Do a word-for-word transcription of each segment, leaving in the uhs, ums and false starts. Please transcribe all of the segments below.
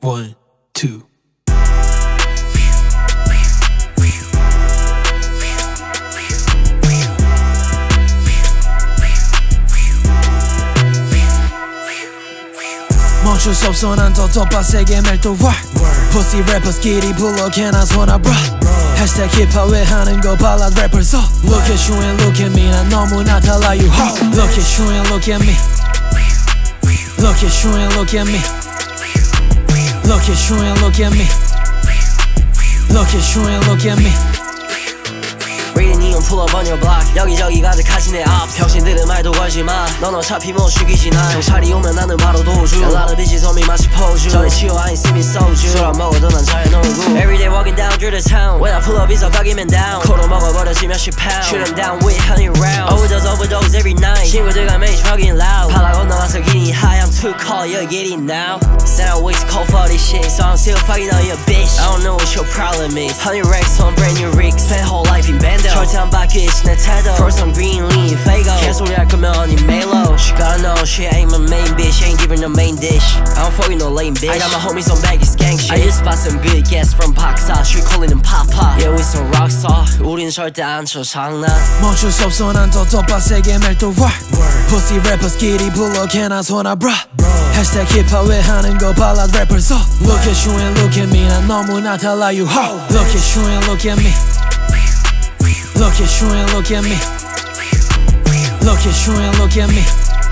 One, two. 멈출 수 없어 난 더 더 빡세게 멜도와 Pussy rappers끼리 불러 Can I 손아 bro Hashtag 힙합 왜 하는 거 발라드 래퍼서 Look at you and look at me 난 너무나 달라 you ho Look at you and look at me Look at you and look at me Look at you and look at me Look at you and look at me Reading neon pull up on your block 여기저기 가득하신 내 ops 병신들은 말도 걸지마 넌 어차피 못 죽이지 날 경찰이 오면 나는 바로 도주 A lot of bitches on me 마치 포주 전에 치워 I ain't sipping soju 술 안 먹어도 난 잘 놀고 Everyday walking down through the town When I pull up 이석각이면 down 코로 먹어버려지 몇십 pound Shoot them down with honey rounds Overdose overdose every night 친구들과 매일 fucking loud 바다 건너가서 getting high I'm too cold you're getting now Said I way too cold for this shit So I'm still fucking on your bitch I don't know what your problem is Honey racks on brand new rigs Spent whole life in bando 절대 안 바뀌지 내 태도 First I'm green lean fago 개소리 할 거면 이 멜로 She gotta know she ain't my main bitch She ain't giving no main dish I don't fucking no lame bitch I got my homies on baggy gang shit I just bought some good gas from Paksa She calling them Papa Yeah we some rockstar 우린 절대 안 쳐 장난 멈출 수 없어 난 더 더 빡세게 멜도와 Pussy rappers끼리 불러 Can I 손아 bro Hashtag 힙합 왜 하는 거 발라드 래퍼서 Look at you and look at me 난 너무나 달라 you ho Look at you and look at me Look at you and look at me Look at you and look at me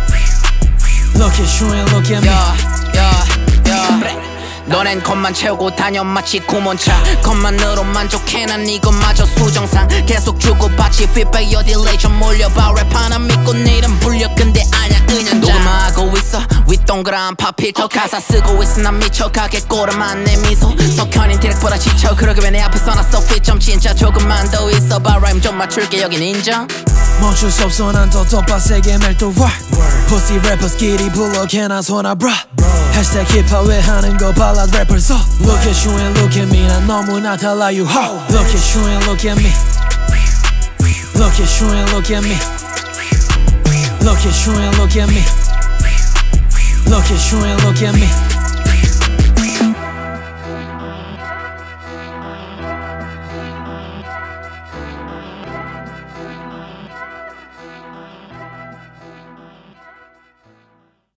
Look at you and look at me yeah, yeah, yeah. 너넨 겉만 채우고 다녀 마치 구몬차 겉만으로 만족해 난 이것마저 수정상 계속 주고받지 feedback your delay 좀 몰려봐 랩 하나 믿고 내일은 불려 근데 아냐 은연자 녹음하고 있어 윗동그란 팝필터 가사 쓰고 있어 난 미쳐가게 꼬름한 내 미소 석현인 디렉보다 지쳐 그러게 왜 내 앞에 써놨어 fit 좀 진짜 조금만 더 있어봐 라임 좀 맞출게 여긴 인정 멈출 수 없어 난 더 더 빡세게 멜도와 Pussy rappers끼리 불러 Can I 손아 bro Hashtag 힙합 왜 하는 거 발라드 래퍼서 Look at you and look at me 난 너무나 달라 you ho Look at you and look at me Look at you and look at me Look at you and look at me Look at you and look at me